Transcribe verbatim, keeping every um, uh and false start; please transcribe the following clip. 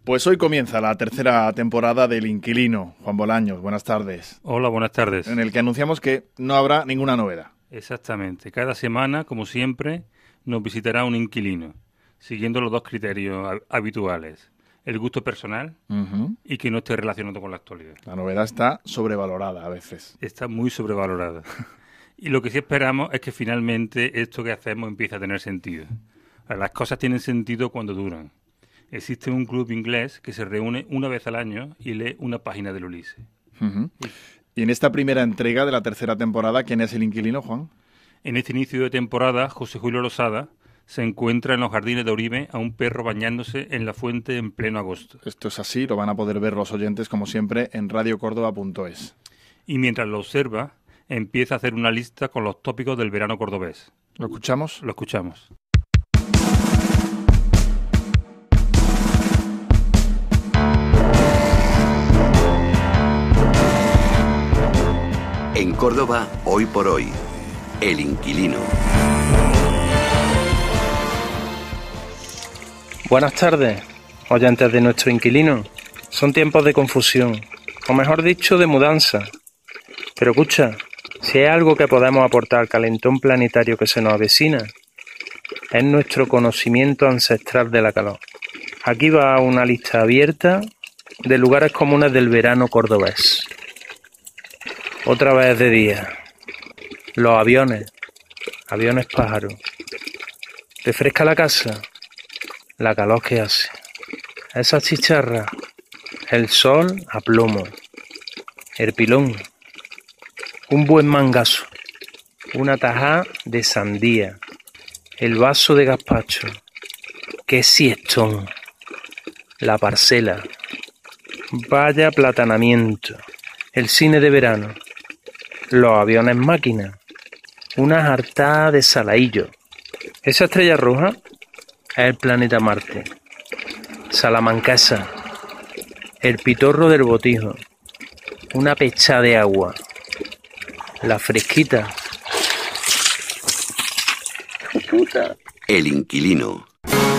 Pues hoy comienza la tercera temporada del Inquilino. Juan Bolaños, buenas tardes. Hola, buenas tardes. En el que anunciamos que no habrá ninguna novedad. Exactamente. Cada semana, como siempre, nos visitará un inquilino, siguiendo los dos criterios habituales. El gusto personal uh-huh. y que no esté relacionado con la actualidad. La novedad está sobrevalorada a veces. Está muy sobrevalorada. Y lo que sí esperamos es que finalmente esto que hacemos empiece a tener sentido. Las cosas tienen sentido cuando duran. Existe un club inglés que se reúne una vez al año y lee una página del Ulises. Uh-huh. Y en esta primera entrega de la tercera temporada, ¿quién es el inquilino, Juan? En este inicio de temporada, José Julio Losada se encuentra en los jardines de Oribe a un perro bañándose en la fuente en pleno agosto. Esto es así, lo van a poder ver los oyentes, como siempre, en radio córdoba punto es. Y mientras lo observa, empieza a hacer una lista con los tópicos del verano cordobés. ¿Lo escuchamos? Lo escuchamos. En Córdoba, hoy por hoy, El Inquilino. Buenas tardes, oyentes de nuestro inquilino. Son tiempos de confusión, o mejor dicho, de mudanza. Pero escucha, si hay algo que podemos aportar al calentón planetario que se nos avecina, es nuestro conocimiento ancestral de la calor. Aquí va una lista abierta de lugares comunes del verano cordobés. Otra vez de día. Los aviones, aviones pájaros. ¿Refresca la casa? La calor que hace. Esa chicharra. El sol a plomo. El pilón. Un buen mangazo. Una tajá de sandía. El vaso de gazpacho. ¡Qué siestón! La parcela. Vaya platanamiento. El cine de verano. Los aviones máquinas. Una jartada de salaillo. Esa estrella roja es el planeta Marte. Salamanquesa. El pitorro del botijo. Una pecha de agua. La fresquita. El Inquilino.